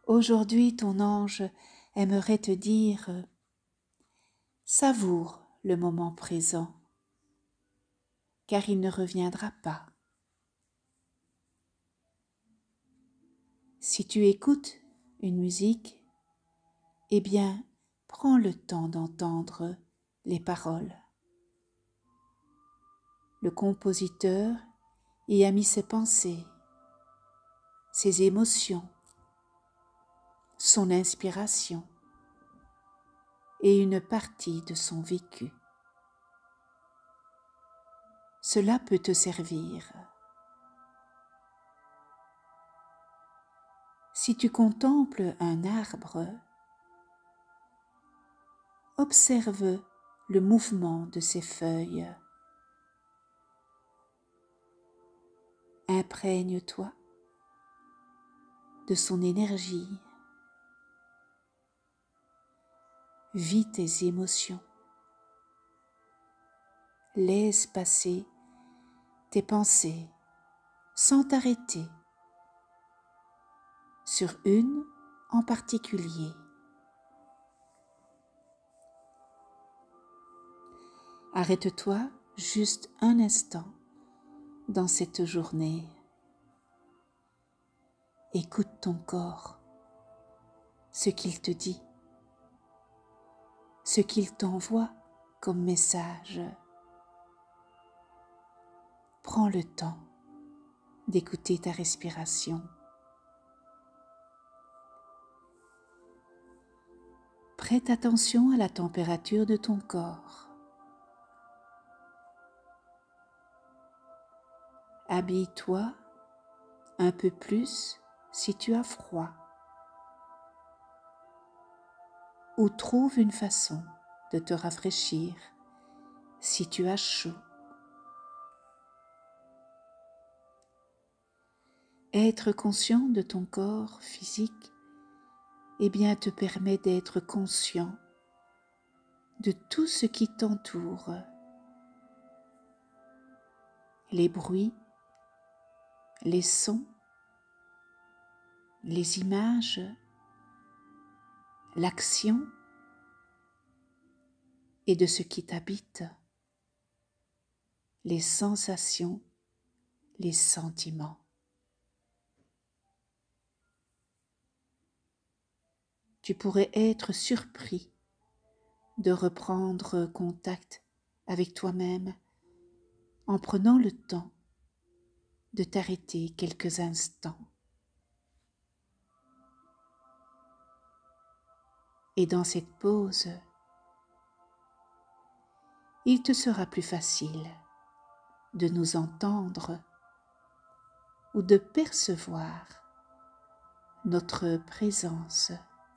Aujourd'hui, ton ange aimerait te dire « Savoure le moment présent, car il ne reviendra pas. » Si tu écoutes une musique, eh bien, prends le temps d'entendre les paroles. Le compositeur y a mis ses pensées, ses émotions, son inspiration et une partie de son vécu. Cela peut te servir. Si tu contemples un arbre, observe le mouvement de ses feuilles. Imprègne-toi de son énergie. Vis tes émotions. Laisse passer tes pensées sans t'arrêter sur une en particulier. Arrête-toi juste un instant dans cette journée. Écoute ton corps, ce qu'il te dit, ce qu'il t'envoie comme message. Prends le temps d'écouter ta respiration. Prête attention à la température de ton corps. Habille-toi un peu plus si tu as froid, ou trouve une façon de te rafraîchir si tu as chaud. Être conscient de ton corps physique, eh bien, te permet d'être conscient de tout ce qui t'entoure. Les bruits, les sons, les images, l'action et de ce qui t'habite, les sensations, les sentiments. Tu pourrais être surpris de reprendre contact avec toi-même en prenant le temps de t'arrêter quelques instants. Et dans cette pause, il te sera plus facile de nous entendre ou de percevoir notre présence.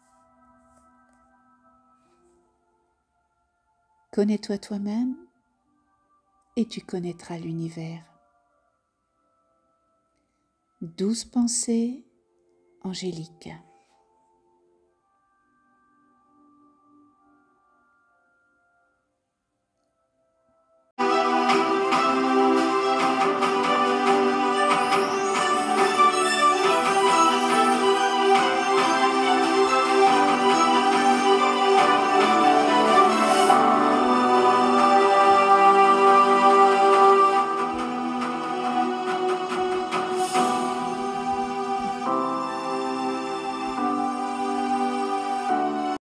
Connais-toi toi-même et tu connaîtras l'univers. Douce pensée angélique.